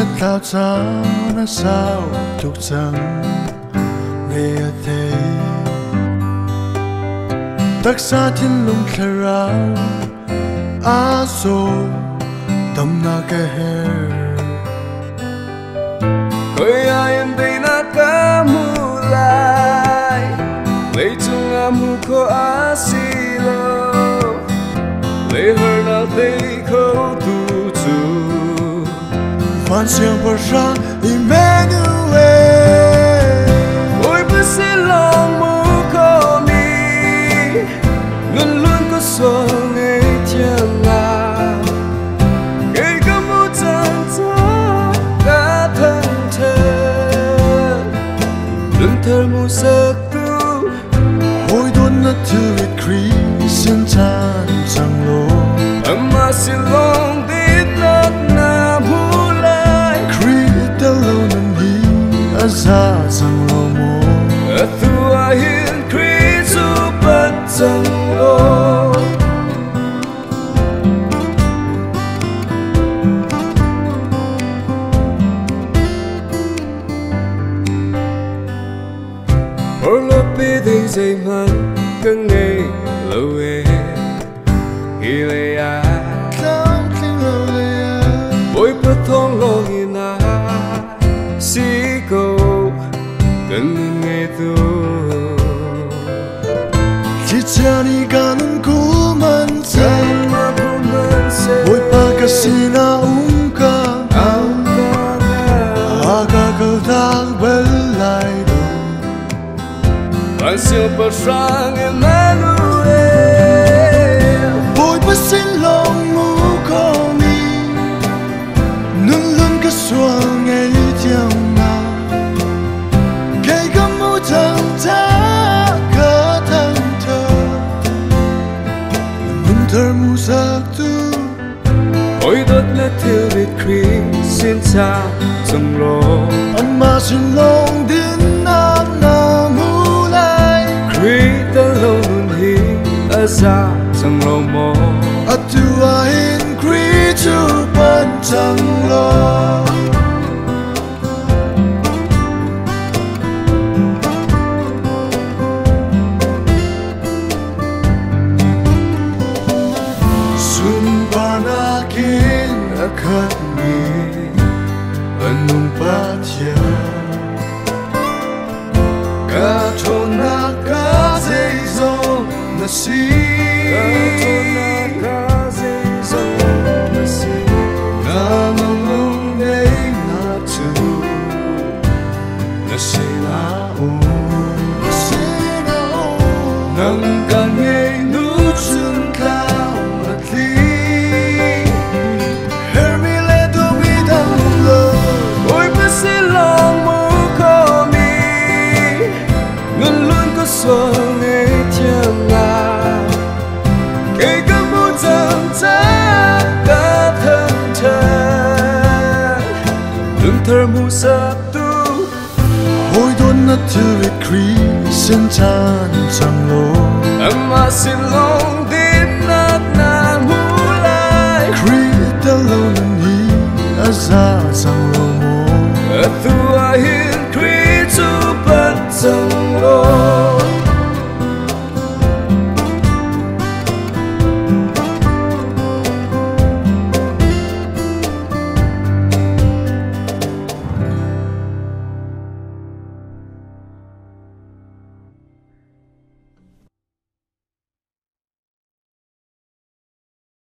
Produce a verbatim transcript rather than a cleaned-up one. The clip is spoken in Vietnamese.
là tao cha nó sao tục chẳng nghe thấy tất xa thiên lung khơi ra á số tâm na cái hè ơi ai em đây na cá mu lại lấy chung am hu ko á xì lô lấy hơi na đây khâu tu chu Phan xiang bờ ra Emmanuel ôi bữa sẽ lòng mu ko mi luôn luôn có số ngày chẳng là ngày có mu chẳng cho cả thân thơ luôn thơ mu sắc tu hồi đốn nó thư việt Christ xin chan chẳng lô amma xin lòng dit nát na mu lại Christ đã lâu nằm đi ở xa chẳng lô mô ở tu a hiền Christ su bất chẳng lô ở lớp bê đây dày mặn căng ngày lâu ê hi lê à Come kinh lâu lê à bối bất thông lo hi na si câu cần nghe tu Chỉ cha ni ca nun cú man say mà cũng nên sẽ Bôi pa ca si na ung ca ang ca A ca câu thang bên lại đâu bạn siêu bờ sang Emmanuel Bôi pa xin lòng mu ko mi Nun luôn ca xuang ngay tiang na Cây ca mu thang ta ca thang thơ Nun thơ mu sắc tu ôi đốt lệ thiêu việt Christ xin cha trong lô Anh mà xin lòng đến nát na mu lại Christ đã lâu luôn hi ở xa trong lô mô At tu a hin Christ chu ban chẳng lo Sun panakin akat ni anong patya Ka chona ka zaizo na si ca dây dòng mà xin Na malung day na tu Na si na o Na si na o Nang kanyay nu chun kao at li Hermi le do mi dang lo ôi bữa sẽ lòng mu ko mi luôn luôn có số ngày chẳng là cây có mu chẳng cha cả thân thân đừng thơ mu sắc tu Hồi đốn na thư việt Christ xin chan chẳng lo amma xin lòng